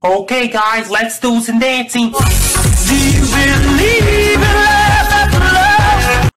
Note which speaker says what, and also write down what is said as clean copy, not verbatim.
Speaker 1: Okay guys, let's do some dancing. Do you believe